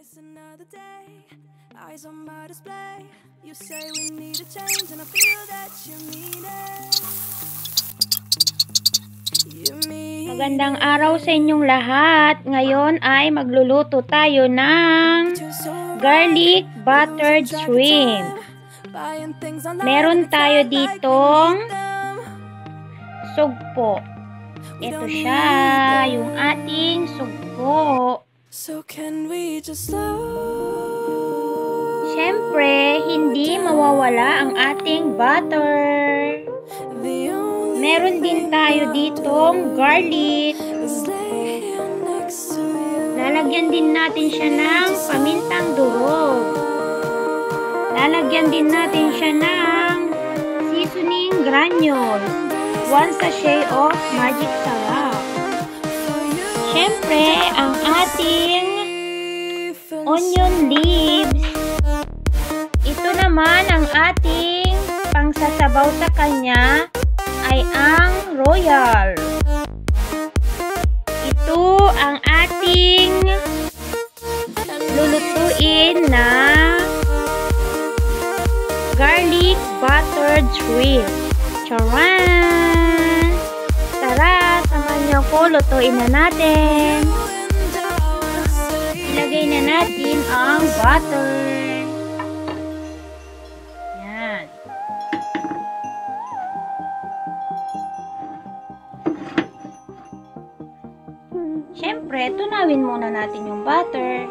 It's another day, eyes on my display. You say we need a change and I feel that you mean it. Magandang araw sa inyong lahat. Ngayon ay magluluto tayo ng garlic buttered shrimp. Meron tayo ditong sugpo. Ito siya, yung ating sugpo. Siyempre, hindi mawawala ang ating butter. Meron din tayo ditong garlic. Lalagyan din natin siya ng pamintang durog. Lalagyan din natin siya ng seasoning granules. 1 sachet of magic sarap. Siyempre, ang ating onion leaves. Ito naman ang ating pangsasabaw sa kanya ay ang royal. Ito ang ating lulutuin na garlic buttered shrimp. Charan! Tara, samahan niyo ko, lutuin na natin. Ilagay na natin ang butter. Yan. Siyempre, tunawin muna natin yung butter.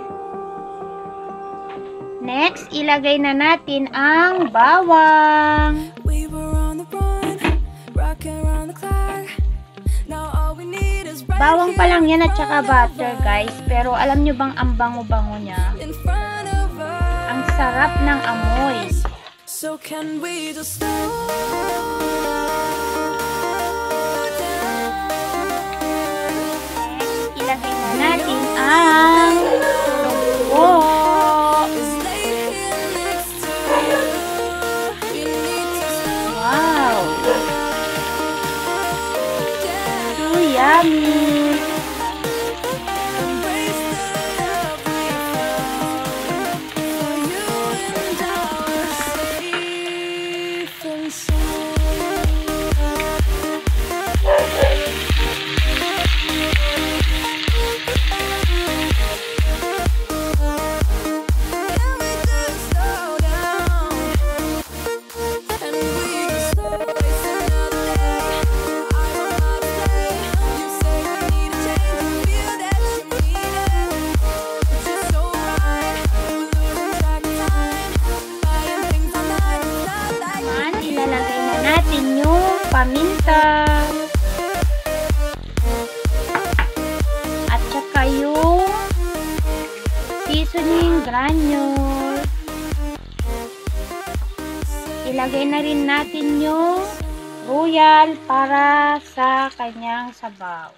Next, ilagay na natin ang bawang. Bawang pa lang yan at saka butter, guys. Pero alam nyo bang ang bango-bango niya? Ang sarap ng amoy. So can we just ilagay na natin ang sugpo. Wow! So yummy! Paminta at saka yung seasoning granule. Ilagay na rin natin yung royal para sa kanyang sabaw.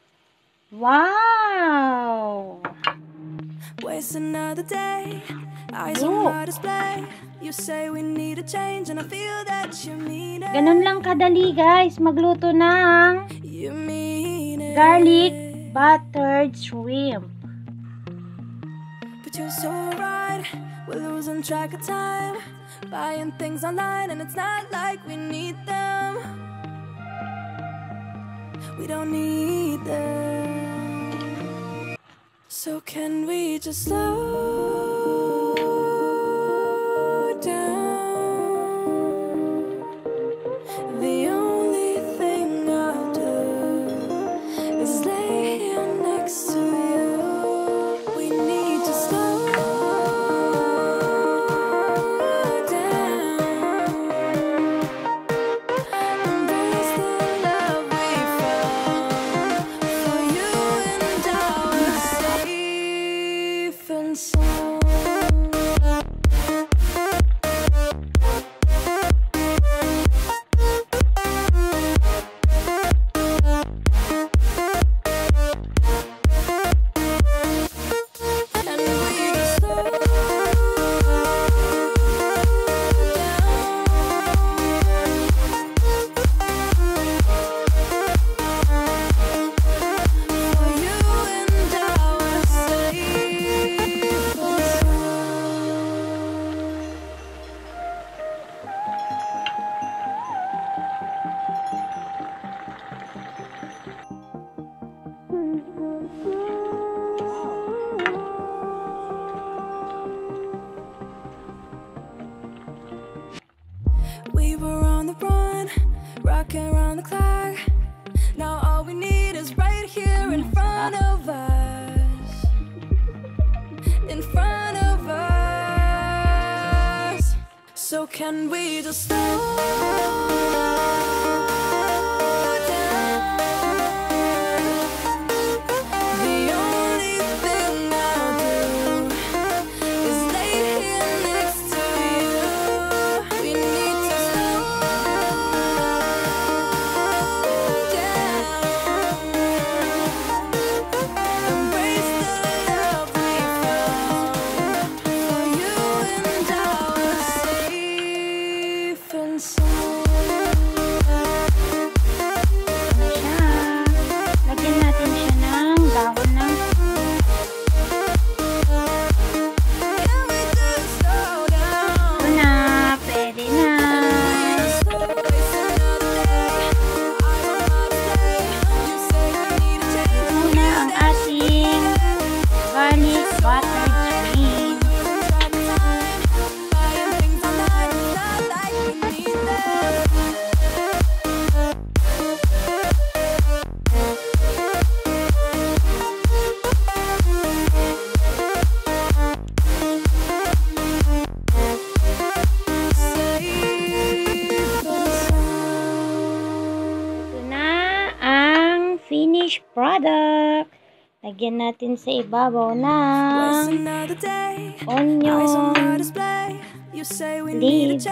Wow! Waste another day, eyes on my display. You say we need a change and I feel that you mean it. Ganun lang kadali, guys, magluto ng garlic buttered shrimp. But you're so right, we're losing track of time, buying things online and it's not like we need them. We don't need them. So can we just slow down? The only thing I'll do is lay here next to you. We need to slow down. Embrace the love we found for you and I was safe and sound. For you and I was safe. ticking around the clock. Now all we need is right here in front of us. In front of us. So can we just slow down? The only thing I'll do is lay here next to you. We need to slow down. Embrace the love we found. For you and I was safe and sound. Lagyan natin siya ng dahon ng Can we just slow down? ito na. Pwede na. Muna ang ating garlic buttered cream. Ito na ang finished product. Lagyan natin sa ibabaw ng onion. Leaves.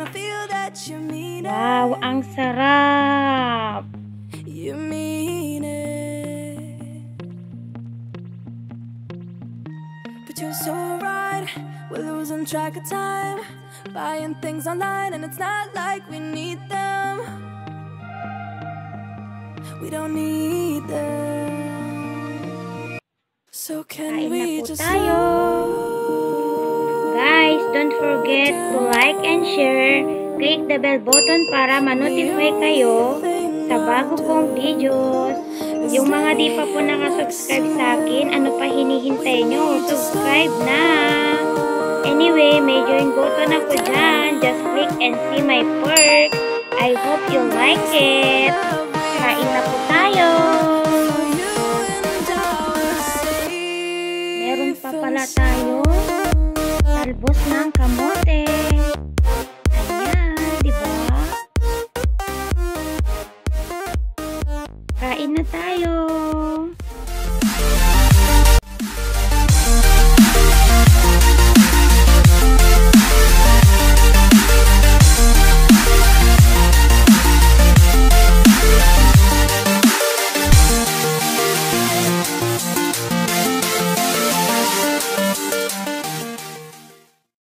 Wow, ang sarap! You mean it, but you're so right. We're losing track of time, buying things online, and it's not like we need them. We don't need them. So can Kain na we po just tayo. Guys, don't forget to like and share. Click the bell button para ma-notify kayo sa bago kong videos. Yung mga di pa po nakasubscribe sa akin, ano pa hinihintay nyo? Subscribe na! Anyway, may join button ako dyan. Just click and see my perks. I hope you like it. Kain na po tayo!